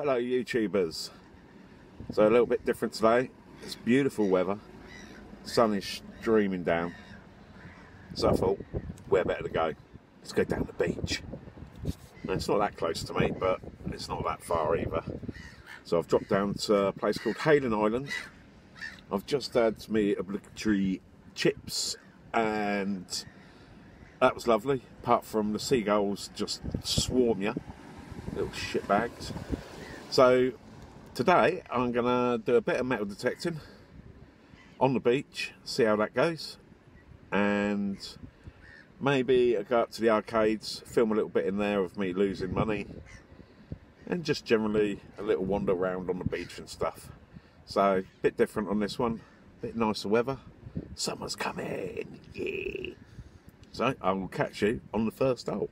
Hello YouTubers. So a little bit different today. It's beautiful weather. Sun is streaming down. So I thought, where better to go? Let's go down the beach. Now, it's not that close to me, but it's not that far either. So I've dropped down to a place called Hayling Island. I've just had me obligatory chips and that was lovely. Apart from the seagulls just swarm you. Little shitbags. So today I'm gonna do a bit of metal detecting on the beach, see how that goes, and maybe I'll go up to the arcades, film a little bit in there of me losing money, and just generally a little wander around on the beach and stuff. So a bit different on this one, a bit nicer weather. Summer's coming, yeah. So I will catch you on the first hole.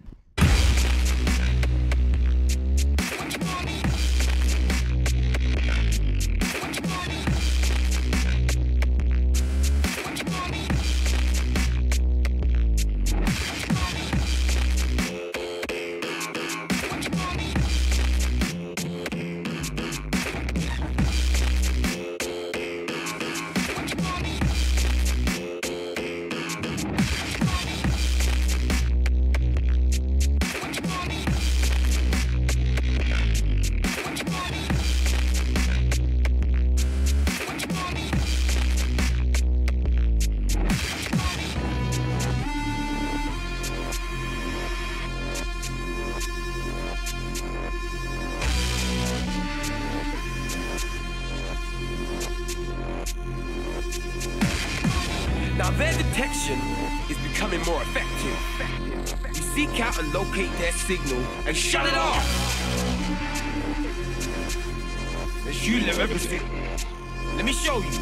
Now their detection is becoming more effective. We seek out and locate their signal and shut it off. As you live everything. Let me show you.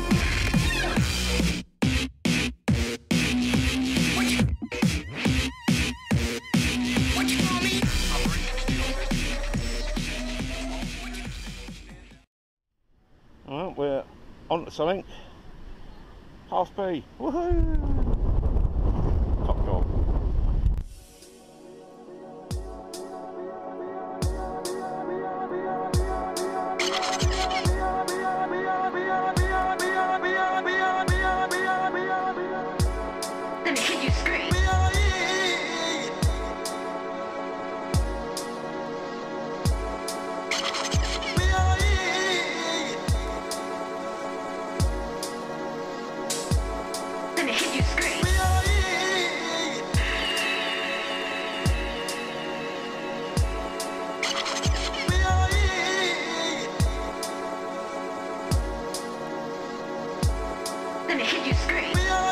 Alright, we're on to something. Half B, woohoo! Top job. Let me hear you scream. Let me hear you scream. Let me hear you scream.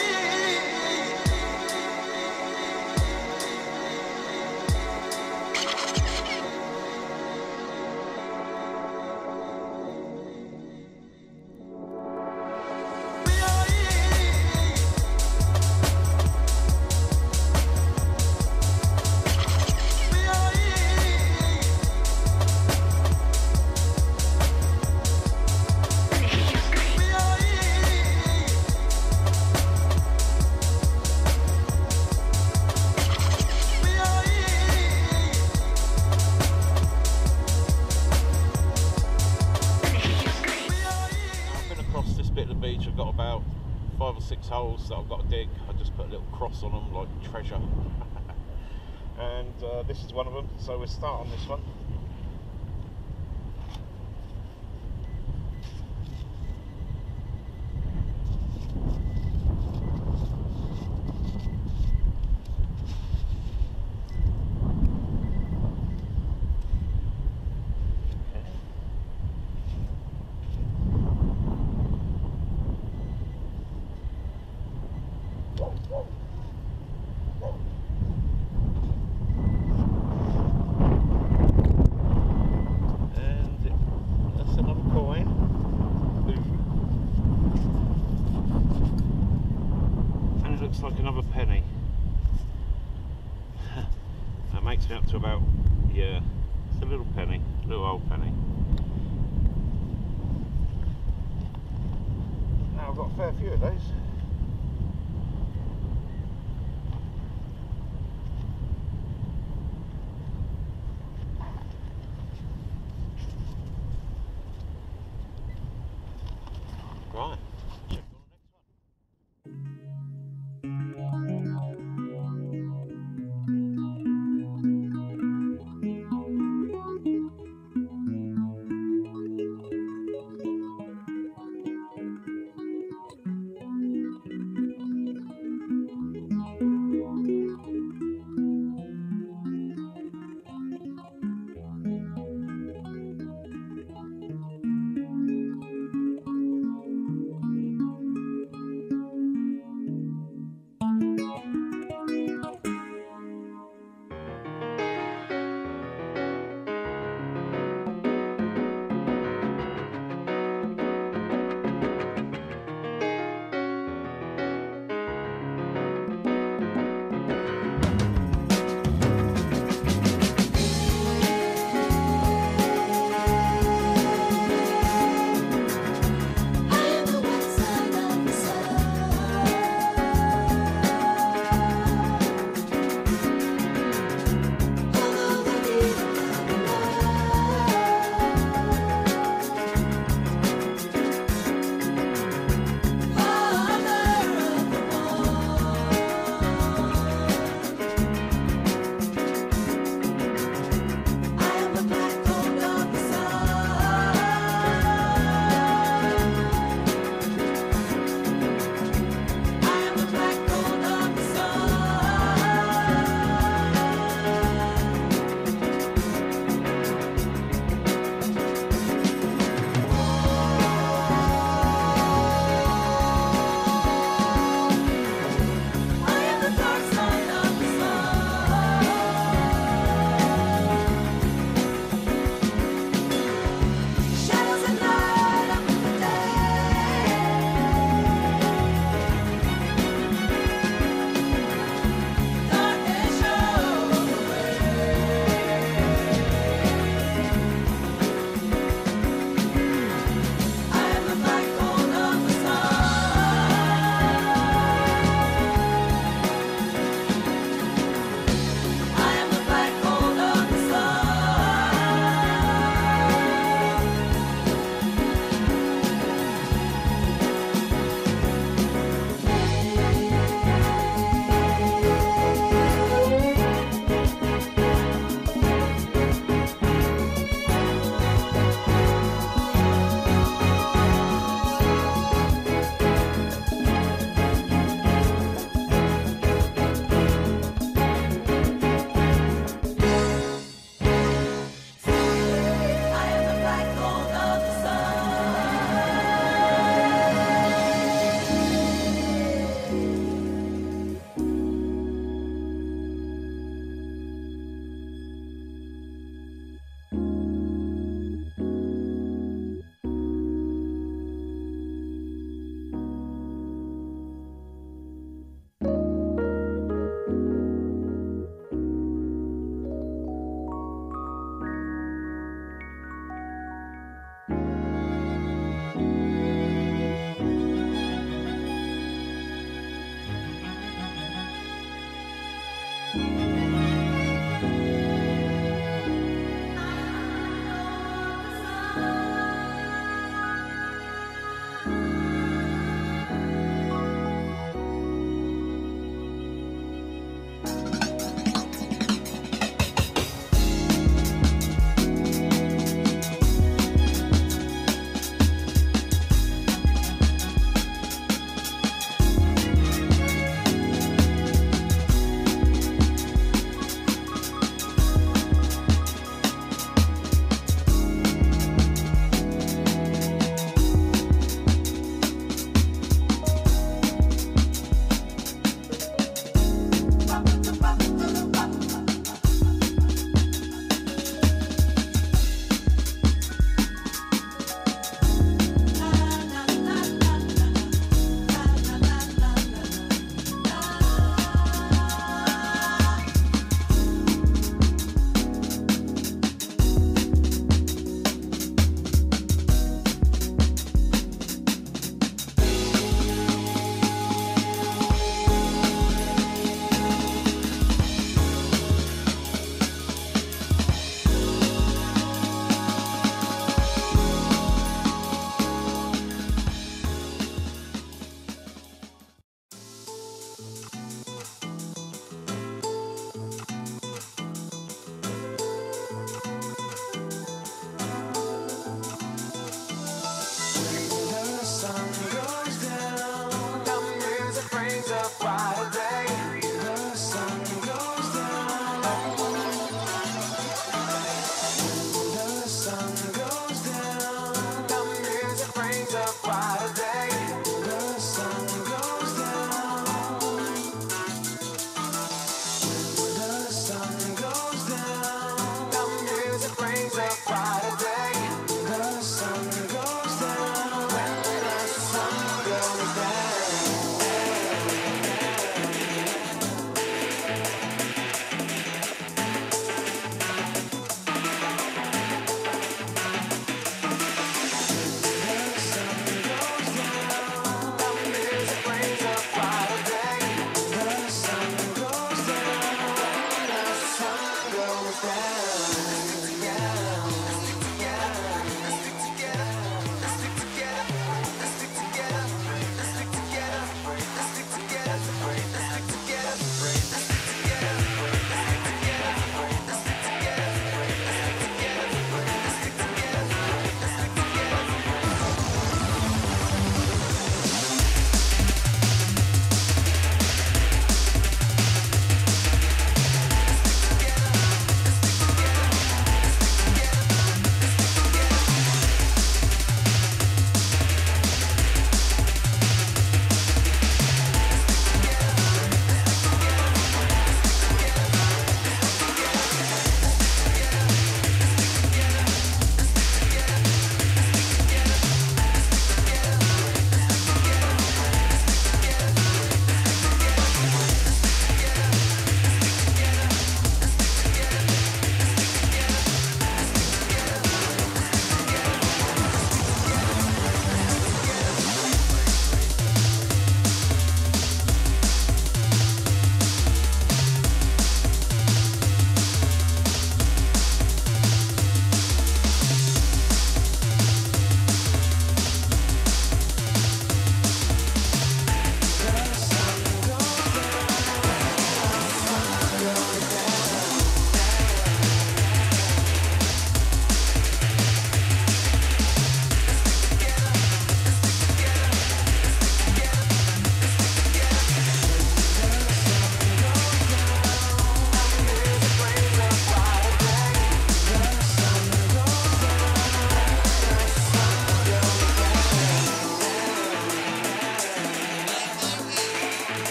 I've got about 5 or 6 holes that I've got to dig. I just put a little cross on them like treasure. And this is one of them, so we'll start on this one. Looks like another penny. That makes me up to about, yeah, it's a little penny, a little old penny. Now I've got a fair few of those.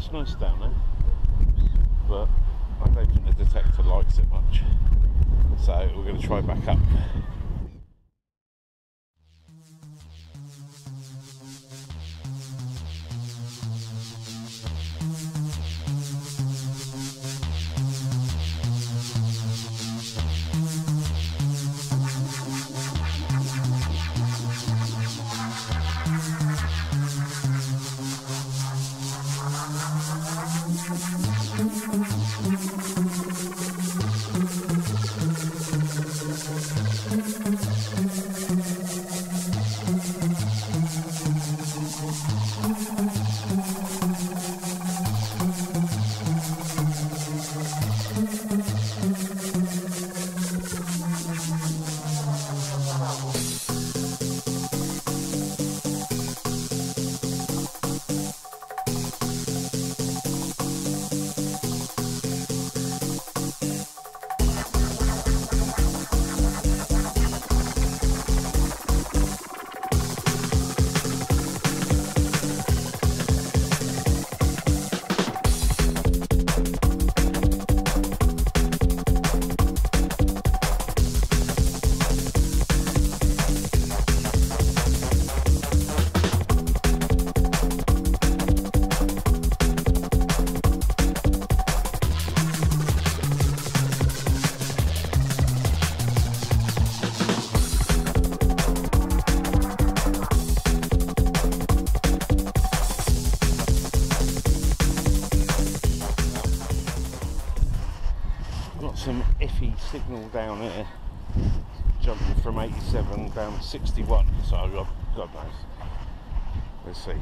It's nice down there, but I don't think the detector likes it much, so we're going to try back up. Some iffy signal down here, jumping from 87 down to 61, so God knows. Let's see.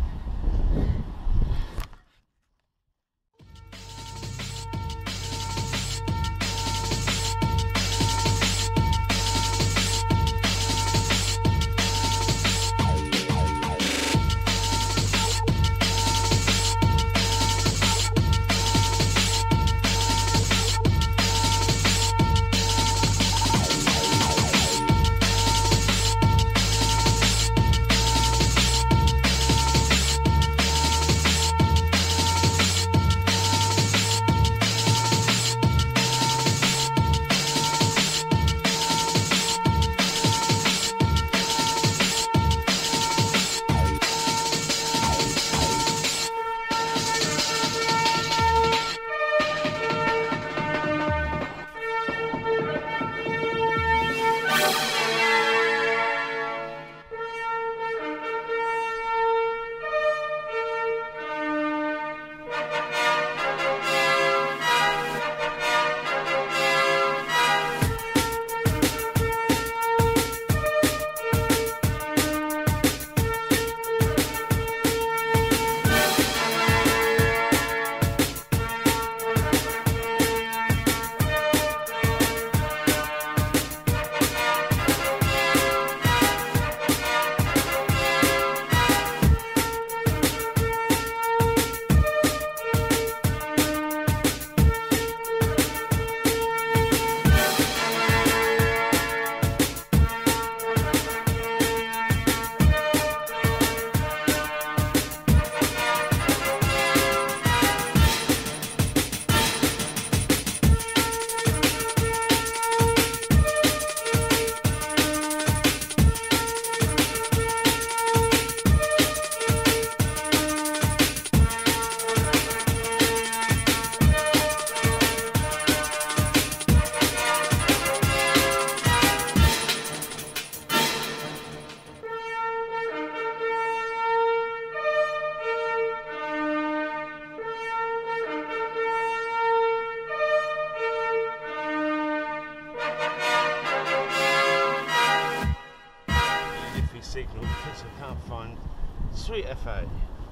Signal because I can't find Sweet FA.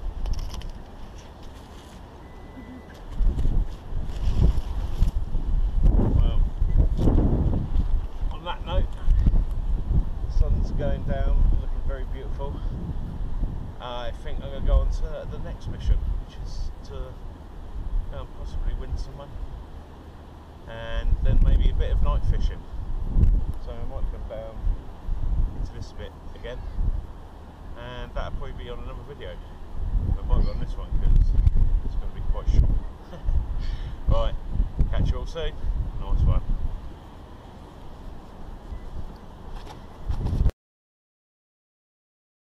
Well, on that note, the sun's going down, looking very beautiful. I think I'm going to go on to the next mission, which is to possibly win some money, and then maybe a bit of night fishing. So I might come down into this bit again, and that'll probably be on another video. It might be on this one because it's going to be quite short. Right, catch you all soon. Nice one.